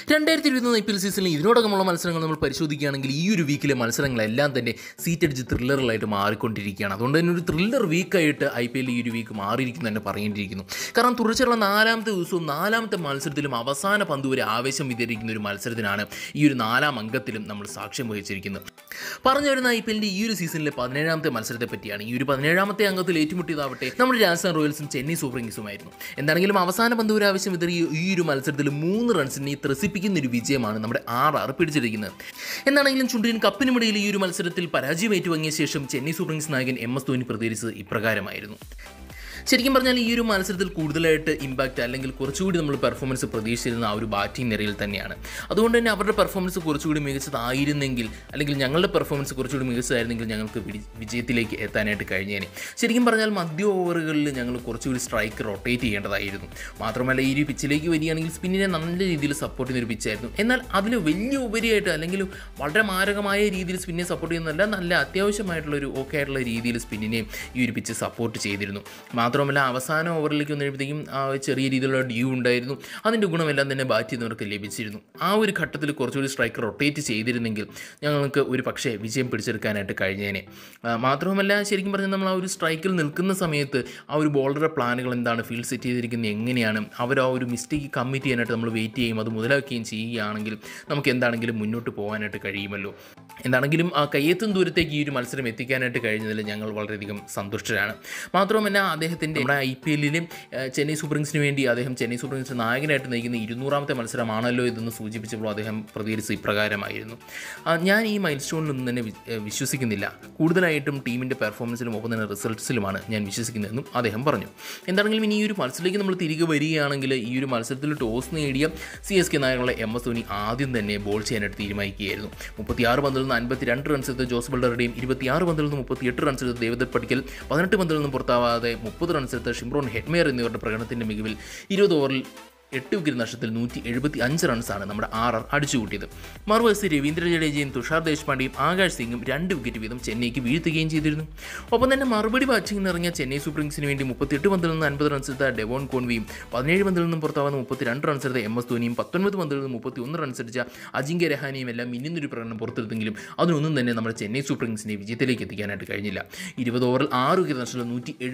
2021 IPL സീസണിൽ ഇതിനോടകമുള്ള മത്സരങ്ങൾ നമ്മൾ പരിശോധിക്കുകയാണെങ്കിൽ ഈ ഒരു വീക്കിലെ മത്സരങ്ങളെല്ലാം തന്നെ സീറ്റ് അടിച്ച് ത്രില്ലറുകളായിട്ട് മാറിക്കൊണ്ടിരിക്കുകയാണ്. അതുകൊണ്ട് തന്നെ ഒരു ത്രില്ലർ വീക്കായിട്ട് IPL ഈ ഒരു വീക്ക് മാറിയിരിക്കുന്നു തന്നെ പറയേണ്ടിയിരിക്കുന്നു. കാരണം തുടർച്ചയുള്ള 4ാമത്തെ ദിവസവും 4ാമത്തെ മത്സരത്തിലും അവസാന പന്ത് വരെ ആവേശം വിതരിക്കുന്ന ഒരു മത്സരത്തിനാണ് ഈ ഒരു 4ാം അംഗത്തിലും നമ്മൾ സാക്ഷ്യം വഹിച്ചിരിക്കുന്നത്. പറഞ്ഞു വരുന്ന IPLന്റെ ഈ ഒരു സീസണിലെ 17ാമത്തെ മത്സരത്തെ പറ്റിയാണ്. ഈ ഒരു 17ാമത്തെ അംഗത്തിൽ ഏറ്റുമുട്ടിയതാവട്ടെ നമ്മുടെ രാജസ്ഥാൻ റോയൽസും ചെന്നൈ സൂപ്പർ കിങ്സുമായിരുന്നു. എന്താണെങ്കിലും അവസാന പന്ത് വരെ ആവേശം വിതറിയ ഈ ഒരു മത്സരത്തിൽ 3 റൺസിനെ ത്രസിപ്പിക്കുന്ന ഒരു വിജയമാണ് നമ്മുടെ RR പിടിച്ചെടുക്കുന്നത്. എന്താണെങ്കിലും ചുണ്ടിന് കപ്പിനുമിടയിൽ ഈ ഒരു മത്സരത്തിൽ പരാജയം ഏറ്റുവാങ്ങിയ ശേഷം ചെന്നൈ സൂപ്പർ കിങ്സ് നായകൻ MS ധോണി പ്രതികരിച്ചത് ഇപ്രകാരമായിരുന്നു. ശരിക്കും പറഞ്ഞാൽ ഈ ഒരു മത്സരത്തിൽ കൂടുതലായിട്ട് ഇമ്പാക്റ്റ് അല്ലെങ്കിൽ കുറച്ചുകൂടി നമ്മൾ പെർഫോമൻസ് പ്രതീക്ഷിച്ചിരുന്ന ആ ഒരു ബാറ്റിംഗ് നിരയിൽ തന്നെയാണ്. അതുകൊണ്ട് തന്നെ അവരുടെ പെർഫോമൻസ് കുറച്ചുകൂടി മികച്ചതായിരുന്നെങ്കിൽ അല്ലെങ്കിൽ ഞങ്ങളുടെ പെർഫോമൻസ് കുറച്ചുകൂടി മികച്ചതായിരുന്നെങ്കിൽ ഞങ്ങൾക്ക് വിജയത്തിലേക്ക് എത്താനായിട്ട് കഴിഞ്ഞേനെ. ശരിക്കും പറഞ്ഞാൽ മധ്യ ഓവറുകളിൽ ഞങ്ങൾ കുറച്ചുകൂടി സ്ട്രൈക്ക് റൊട്ടേറ്റ് ചെയ്യേണ്ടതായിരുന്നു. മാത്രമല്ല ഈ ഒരു പിച്ചിലേക്ക് വരികയാണെങ്കിൽ സ്പിന്നിനെ നല്ല രീതിയിൽ സപ്പോർട്ട് ചെയ്യുന്ന ഒരു പിച്ചായിരുന്നു. എന്നാൽ അതിൽ വലിയ ഉപരിയായിട്ട് അല്ലെങ്കിൽ വളരെ മാരകമായ രീതിയിൽ സ്പിന്നിനെ സപ്പോർട്ട് ചെയ്യുന്നതല്ല, നല്ല അത്യാവശ്യമായിട്ടുള്ളൊരു ഓക്കെ ആയിട്ടുള്ള രീതിയിൽ സ്പിന്നിനെയും ഈ ഒരു പിച്ച് സപ്പോർട്ട് ചെയ്തിരുന്നു. മാത്രമല്ല അവസാന ഓവറിലേക്ക് വന്നപ്പോഴത്തേക്കും ചെറിയ രീതിയിലുള്ള ഡ്യൂ ഉണ്ടായിരുന്നു. അതിൻ്റെ ഗുണമെല്ലാം തന്നെ ബാറ്റ് ചെയ്യുന്നവർക്ക് ലഭിച്ചിരുന്നു. ആ ഒരു ഘട്ടത്തിൽ കുറച്ചുകൂടി സ്ട്രൈക്ക് റൊട്ടേറ്റ് ചെയ്തിരുന്നെങ്കിൽ ഞങ്ങൾക്ക് ഒരു പക്ഷേ വിജയം പിടിച്ചെടുക്കാനായിട്ട് കഴിഞ്ഞേനെ. മാത്രമല്ല ശരിക്കും പറഞ്ഞാൽ നമ്മൾ ആ ഒരു സ്ട്രൈക്കിൽ നിൽക്കുന്ന സമയത്ത് ആ ഒരു ബോളറുടെ പ്ലാനുകൾ എന്താണ്, ഫീൽഡ് സെറ്റ് ചെയ്തിരിക്കുന്നത് എങ്ങനെയാണ്, അവർ ആ ഒരു മിസ്റ്റേക്ക് കമ്മിറ്റ് ചെയ്യാനായിട്ട് നമ്മൾ വെയിറ്റ് ചെയ്യും, അത് മുതലാക്കുകയും ചെയ്യുകയാണെങ്കിൽ നമുക്ക് എന്താണെങ്കിലും മുന്നോട്ട് പോകാനായിട്ട് കഴിയുമല്ലോ. എന്താണെങ്കിലും ആ കയ്യെത്തും ദൂരത്തേക്ക് ഈ ഒരു മത്സരം എത്തിക്കാനായിട്ട് കഴിഞ്ഞതിൽ ഞങ്ങൾ വളരെയധികം സന്തുഷ്ടരാണ്. മാത്രമല്ല അദ്ദേഹത്തിൻ്റെ നമ്മുടെ IPLലും ചെന്നൈ സൂപ്പർ കിങ്സിന് വേണ്ടി അദ്ദേഹം ചെന്നൈ സൂപ്പർ കിങ്സ് നായകനായിട്ട് നയിക്കുന്ന 200ാമത്തെ മത്സരമാണല്ലോ ഇതെന്ന് സൂചിപ്പിച്ചപ്പോൾ അദ്ദേഹം പ്രതികരിച്ച് ഇപ്രകാരമായിരുന്നു: ഞാൻ ഈ മൈൽ സ്റ്റോണിലൊന്നും തന്നെ വിശ്വസിക്കുന്നില്ല, കൂടുതലായിട്ടും ടീമിൻ്റെ പെർഫോമൻസിലും ഒപ്പം തന്നെ റിസൾട്ട്സിലുമാണ് ഞാൻ വിശ്വസിക്കുന്നതെന്നും അദ്ദേഹം പറഞ്ഞു. എന്താണെങ്കിലും ഇനി ഈ ഒരു മത്സരത്തിലേക്ക് നമ്മൾ തിരികെ വരികയാണെങ്കിൽ ഈ ഒരു മത്സരത്തിൽ ടോസ് നേടിയ CSK നായകനുള്ള MS ധോണി ആദ്യം തന്നെ ബോൾ ചെയ്യാനായിട്ട് തീരുമാനിക്കുകയായിരുന്നു. 36 പന്തിൽ നിന്ന് 52 റൺസ് എടുത്ത് ജോസ് ബൾഡറുടെയും 26 പന്തിൽ നിന്ന് 38 റൺസ് എടുത്ത് ദേവദത്ത് പടിക്കൽ, 18 പന്തിൽ നിന്നും പുറത്താവാതെ 30 റൺസ് എടുത്ത് ഷിംറോൺ ഹെറ്റ്മെയർ എന്നിവരുടെ പ്രകടനത്തിൻ്റെ മികവിൽ 20 ഓവറിൽ 8 വിക്കറ്റ് നഷ്ടത്തിൽ 175 റൺസാണ് നമ്മുടെ RR അടിച്ചുകൂട്ടിയത്. മറുവശത്ത് രവീന്ദ്ര ജഡേജയും തുഷാർ ദേശ്പാണ്ഡെയും ആകാശ് സിംഗും 2 വിക്കറ്റ് വീതം ചെന്നൈക്ക് വീഴ്ത്തുകയും ചെയ്തിരുന്നു. ഒപ്പം തന്നെ മറുപടി ബാറ്റിംഗിന് ഇറങ്ങിയ ചെന്നൈ സൂപ്പർ കിങ്സിന് വേണ്ടി 38 പന്തിൽ നിന്ന് 50 റൺസ് എടുത്ത ഡെവോൺ കോൺവിയും, 17 പന്തിൽ നിന്നും പുറത്താവുന്ന 32 റൺസ് എടുത്ത MS ധോണിയും, 19 പന്തിൽ നിന്ന് 31 റൺസ് അടിച്ച അജിങ്ക്യ രഹാനെയും എല്ലാം മിന്നുന്നൊരു പ്രകടനം പുറത്തെടുത്തെങ്കിലും അതിനൊന്നും തന്നെ നമ്മുടെ ചെന്നൈ സൂപ്പർ കിങ്സിനെ വിജയത്തിലേക്ക് എത്തിക്കാനായിട്ട് കഴിഞ്ഞില്ല. 20 ഓവറിൽ 6 വിക്കറ്റ് നഷ്ടത്തിൽ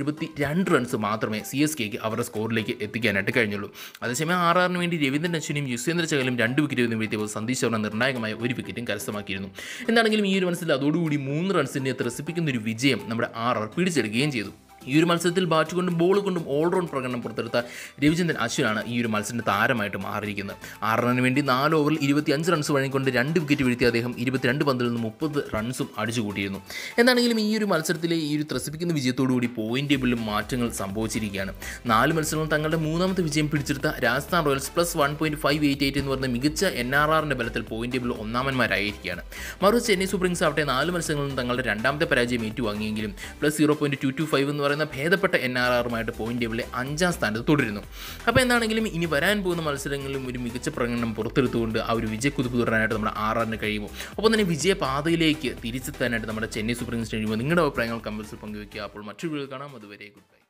172 റൺസ് മാത്രമേ CSKക്ക് അവരുടെ സ്കോറിലേക്ക് എത്തിക്കാനായിട്ട് കഴിഞ്ഞുള്ളൂ. അതേസമയം RRന് വേണ്ടി രവീന്ദ്രൻ അശ്വിനും യുസ്വേന്ദ്ര ചഹലും 2 വിക്കറ്റ് വീതം വീഴ്ത്തിയപ്പോൾ സന്ദീപ് ശർമ്മ നിർണായകമായ 1 വിക്കറ്റും കരസ്ഥമാക്കിയിരുന്നു. എന്താണെങ്കിലും ഈ ഒരു മത്സരത്തിൽ അതോടുകൂടി 3 റൺസിനെ ത്രസിപ്പിക്കുന്ന ഒരു വിജയം നമ്മുടെ RR പിടിച്ചെടുക്കുകയും ചെയ്തു. ഈ ഒരു മത്സരത്തിൽ ബാറ്റ് കൊണ്ടും ബോൾ കൊണ്ടും ഓൾറൗണ്ട് പ്രകടനം പുറത്തെടുത്ത രവിചന്ദ്രൻ അശ്വിനാണ് ഈ ഒരു മത്സരത്തിൻ്റെ താരമായിട്ട് മാറിയിരിക്കുന്നത്. RRന് വേണ്ടി 4 ഓവറിൽ 25 റൺസ് വഴങ്ങിക്കൊണ്ട് 2 വിക്കറ്റ് വീഴ്ത്തിയ അദ്ദേഹം 22 പന്തിൽ നിന്ന് 30 റൺസും അടിച്ചുകൂട്ടിയിരുന്നു. എന്താണെങ്കിലും ഈ ഒരു മത്സരത്തിലെ ഈ ഒരു ത്രസിപ്പിക്കുന്ന വിജയത്തോടുകൂടി പോയിന്റ് ടേബിളിലും മാറ്റങ്ങൾ സംഭവിച്ചിരിക്കുകയാണ്. 4 മത്സരങ്ങൾ തങ്ങളുടെ 3ാമത്തെ വിജയം പിടിച്ചെടുത്ത രാജസ്ഥാൻ റോയൽസ് +1.588 എന്ന് പറഞ്ഞ മികച്ച NRRൻ്റെ ബലത്തിൽ പോയിന്റ് ടേബിളിൽ ഒന്നാമന്മാരായിരിക്കുകയാണ്. മറു ചെന്നൈ സൂപ്പർ കിങ്സ് ആവട്ടെ 4 മത്സരങ്ങളിൽ തങ്ങളുടെ 2ാമത്തെ പരാജയം ഏറ്റുവാങ്ങിയെങ്കിലും +0.225 എന്ന് പറയുന്ന ഭേദപ്പെട്ട NRRമായിട്ട് പോയിന്റ് ടേബിളിലെ 5ാം സ്ഥാനത്ത് തുടരുന്നു. അപ്പോൾ എന്താണെങ്കിലും ഇനി വരാൻ പോകുന്ന മത്സരങ്ങളിലും ഒരു മികച്ച പ്രകടനം പുറത്തെടുത്തുകൊണ്ട് ആ ഒരു വിജയക്കുതിപ്പ് തുടരാനായിട്ട് നമ്മുടെ RRന് കഴിയുമോ, ഒപ്പം തന്നെ വിജയപാതയിലേക്ക് തിരിച്ചെത്താനായിട്ട് നമ്മുടെ ചെന്നൈ സൂപ്പർ കിങ്സിന് കഴിയുമോ? നിങ്ങളുടെ അഭിപ്രായങ്ങൾ കമൻസിൽ പങ്കുവയ്ക്കുക. അപ്പോൾ മറ്റൊരു വീഡിയോ കാണാം. അതുവരെ ഗുഡ് ബൈ.